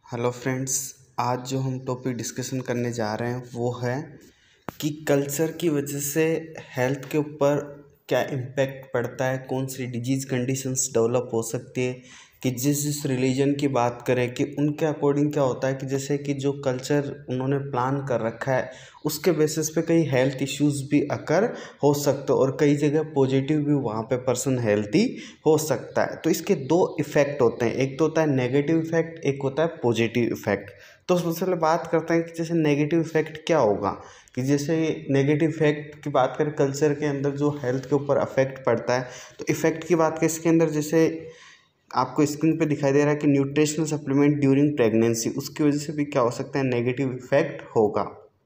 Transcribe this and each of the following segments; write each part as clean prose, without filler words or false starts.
Hello friends, आज जो हम टॉपिक डिस्कशन करने जा रहे हैं वो है कि कल्चर की वजह से हेल्थ के ऊपर क्या इम्पैक्ट पड़ता है, कौन सी डिजीज़ कंडीशंस डेवलप हो सकती है। कि जिस रिलीजन की बात करें कि उनके अकॉर्डिंग क्या होता है कि जैसे कि जो कल्चर उन्होंने प्लान कर रखा है उसके बेसिस पे कई हेल्थ इश्यूज भी अकर हो सकते और कई जगह पॉजिटिव भी वहाँ पे पर्सन हेल्थी हो सकता है। तो इसके दो इफ़ेक्ट होते हैं, एक तो होता है नेगेटिव इफेक्ट, एक होता है पॉजिटिव इफेक्ट। तो सबसे पहले बात करते हैं कि जैसे नेगेटिव इफेक्ट क्या होगा। कि जैसे नेगेटिव इफेक्ट की बात करें कल्चर के अंदर जो हेल्थ के ऊपर अफेक्ट पड़ता है, तो इफेक्ट की बात करें इसके अंदर जैसे आपको स्क्रीन पे दिखाई दे रहा है कि न्यूट्रिशनल सप्लीमेंट ड्यूरिंग प्रेगनेंसी, उसकी वजह से भी क्या हो सकता है, नेगेटिव इफेक्ट होगा।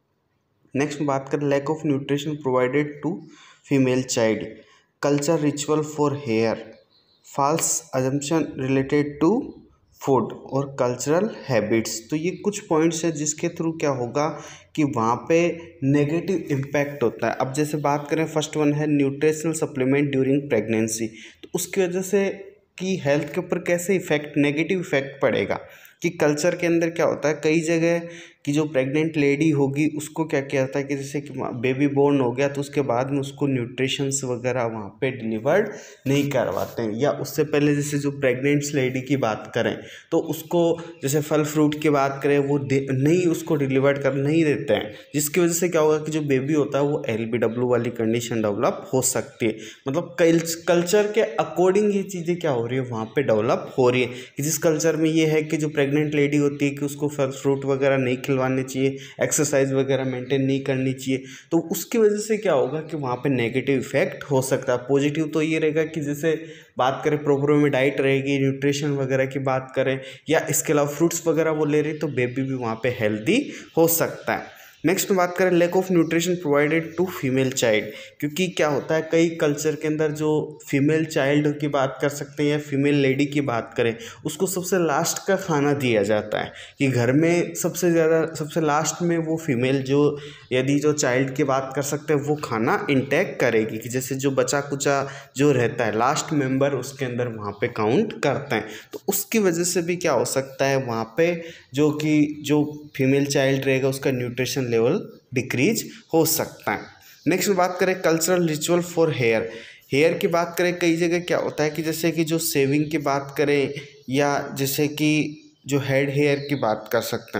नेक्स्ट बात करें lack of nutrition provided to female child, culture ritual for hair, false assumption related to food और कल्चरल हैबिट्स। तो ये कुछ पॉइंट्स है जिसके थ्रू क्या होगा कि वहाँ पे नेगेटिव इम्पैक्ट होता है। अब जैसे बात करें फर्स्ट वन है न्यूट्रिशनल सप्लीमेंट ड्यूरिंग प्रेगनेंसी, तो उसकी वजह से कि हेल्थ के ऊपर कैसे इफेक्ट, नेगेटिव इफेक्ट पड़ेगा। कि कल्चर के अंदर क्या होता है कई जगह कि जो प्रेग्नेंट लेडी होगी उसको क्या किया जाता है कि जैसे कि बेबी बोर्न हो गया तो उसके बाद में उसको न्यूट्रिशंस वगैरह वहाँ पे डिलीवर्ड नहीं करवाते हैं, या उससे पहले जैसे जो प्रेग्नेंट्स लेडी की बात करें तो उसको जैसे फल फ्रूट की बात करें वो नहीं उसको डिलीवर्ड कर नहीं देते हैं, जिसकी वजह से क्या होगा कि जो बेबी होता है वो LBW वाली कंडीशन डेवलप हो सकती है। मतलब कल्चर के अकॉर्डिंग ये चीज़ें क्या हो रही है वहाँ पे डेवलप हो रही है कि जिस कल्चर में ये है कि जो प्रेग्नेंट लेडी होती है कि उसको फल फ्रूट वगैरह नहीं खिलवाने चाहिए, एक्सरसाइज वगैरह मेंटेन नहीं करनी चाहिए, तो उसकी वजह से क्या होगा कि वहाँ पे नेगेटिव इफेक्ट हो सकता है। पॉजिटिव तो ये रहेगा कि जैसे बात करें प्रॉपर में डाइट रहेगी, न्यूट्रिशन वगैरह की बात करें या इसके अलावा फ्रूट्स वगैरह वो ले रही तो बेबी भी वहाँ पे हेल्दी हो सकता है। नेक्स्ट में बात करें lack of nutrition provided to female child, क्योंकि क्या होता है कई कल्चर के अंदर जो फीमेल चाइल्ड की बात कर सकते हैं या फीमेल लेडी की बात करें उसको सबसे लास्ट का खाना दिया जाता है कि घर में सबसे ज़्यादा सबसे लास्ट में वो फीमेल जो यदि जो चाइल्ड की बात कर सकते हैं वो खाना इंटेक करेगी, कि जैसे जो बचा कुचा जो रहता है लास्ट मेंबर उसके अंदर वहाँ पे काउंट करते हैं। तो उसकी वजह से भी क्या हो सकता है वहाँ पे जो कि जो फीमेल चाइल्ड रहेगा उसका न्यूट्रिशन लेवल डिक्रीज हो सकता है। नेक्स्ट बात करें cultural ritual for hair, hair की बात करें कई जगह क्या होता है कि जैसे कि जो सेविंग की बात करें या जैसे कि जो हेड हेयर की बात कर सकते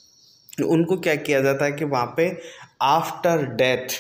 हैं उनको क्या किया जाता है कि वहाँ पे आफ्टर डेथ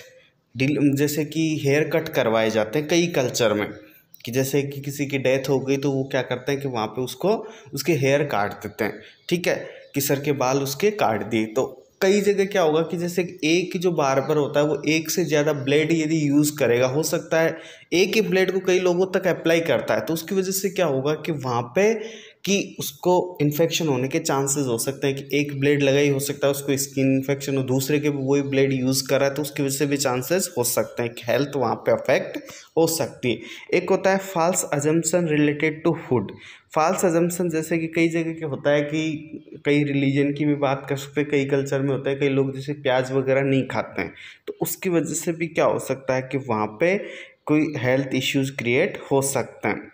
जैसे कि हेयर कट करवाए जाते हैं कई कल्चर में। कि जैसे कि किसी की डेथ हो गई तो वो क्या करते हैं कि वहाँ पे उसको उसके हेयर काट देते हैं, ठीक है, कि सर के बाल उसके काट दिए। तो कई जगह क्या होगा कि जैसे एक जो बार्बर होता है वो एक से ज़्यादा ब्लेड यदि यूज़ करेगा, हो सकता है एक ही ब्लेड को कई लोगों तक अप्लाई करता है, तो उसकी वजह से क्या होगा कि वहाँ पे कि उसको इन्फेक्शन होने के चांसेस हो सकते हैं। कि एक ब्लेड लगा ही हो सकता है उसको स्किन इन्फेक्शन हो, दूसरे के भी वही ब्लेड यूज़ कर रहा है तो उसकी वजह से भी चांसेस हो सकते हैं कि हेल्थ वहाँ पे अफेक्ट हो सकती है। एक होता है false assumption related to food, false assumption जैसे कि कई जगह क्या होता है कि कई रिलीजन की भी बात कर सकते हैं, कई कल्चर में होता है कई लोग जैसे प्याज वगैरह नहीं खाते हैं, तो उसकी वजह से भी क्या हो सकता है कि वहाँ पे कोई हेल्थ इश्यूज क्रिएट हो सकते हैं,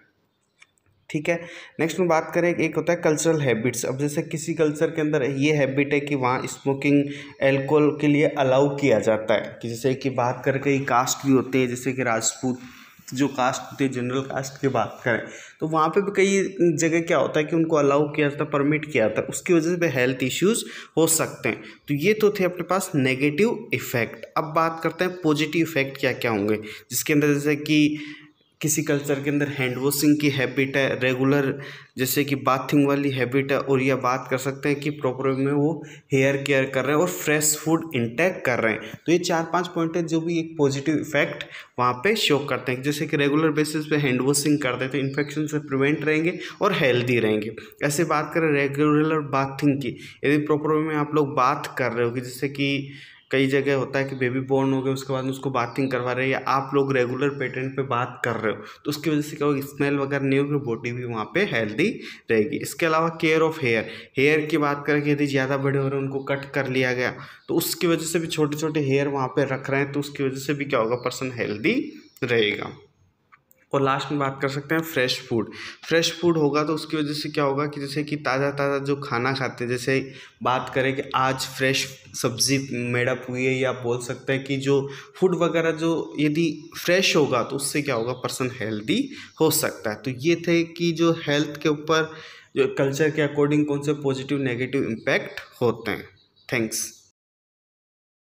ठीक है। नेक्स्ट में बात करें एक होता है कल्चरल हैबिट्स। अब जैसे किसी कल्चर के अंदर ये हैबिट है कि वहाँ स्मोकिंग एल्कोहल के लिए अलाउ किया जाता है, कि जैसे कि बात करें कई कास्ट भी होते हैं जैसे कि राजपूत जो कास्ट होती है, जनरल कास्ट की बात करें तो वहाँ पे भी कई जगह क्या होता है कि उनको अलाउ किया जाता है, परमिट किया जाता है, उसकी वजह से हेल्थ इश्यूज हो सकते हैं। तो ये तो थे अपने पास नेगेटिव इफेक्ट। अब बात करते हैं पॉजिटिव इफेक्ट क्या क्या होंगे, जिसके अंदर जैसे कि किसी कल्चर के अंदर हैंड वॉशिंग की हैबिट है, रेगुलर जैसे कि बाथिंग वाली हैबिट है, और यह बात कर सकते हैं कि प्रॉपर में वो हेयर केयर कर रहे हैं और फ्रेश फूड इंटेक कर रहे हैं। तो ये 4-5 पॉइंट है जो भी एक पॉजिटिव इफेक्ट वहाँ पे शो करते हैं। जैसे कि रेगुलर बेसिस पे हैंड वॉशिंग करते हैं तो इन्फेक्शन से प्रिवेंट रहेंगे और हेल्दी रहेंगे। ऐसे बात करें रेगुलर बाथिंग की, यदि प्रॉपर में आप लोग बात कर रहे हो कि जैसे कि कई जगह होता है कि बेबी बोर्न हो गया उसके बाद उसको बाथिंग करवा रहे हैं, या आप लोग रेगुलर पैटर्न पे बात कर रहे हो तो उसकी वजह से क्या होगी, स्मेल वगैरह नहीं होगी, बॉडी भी वहाँ पे हेल्दी रहेगी। इसके अलावा केयर ऑफ हेयर, हेयर की बात करें कि यदि ज़्यादा बड़े हो रहे हैं उनको कट कर लिया गया तो उसकी वजह से भी छोटे छोटे हेयर वहाँ पे रख रहे हैं तो उसकी वजह से भी क्या होगा, पर्सन हेल्दी रहेगा। और लास्ट में बात कर सकते हैं फ्रेश फूड। फ्रेश फूड होगा तो उसकी वजह से क्या होगा कि जैसे कि ताज़ा ताज़ा जो खाना खाते हैं, जैसे बात करें कि आज फ्रेश सब्ज़ी मेडअप हुई है, या बोल सकते हैं कि जो फूड वगैरह जो यदि फ्रेश होगा तो उससे क्या होगा, पर्सन हेल्दी हो सकता है। तो ये थे कि जो हेल्थ के ऊपर जो कल्चर के अकॉर्डिंग कौन से पॉजिटिव नेगेटिव इम्पैक्ट होते हैं। थैंक्स।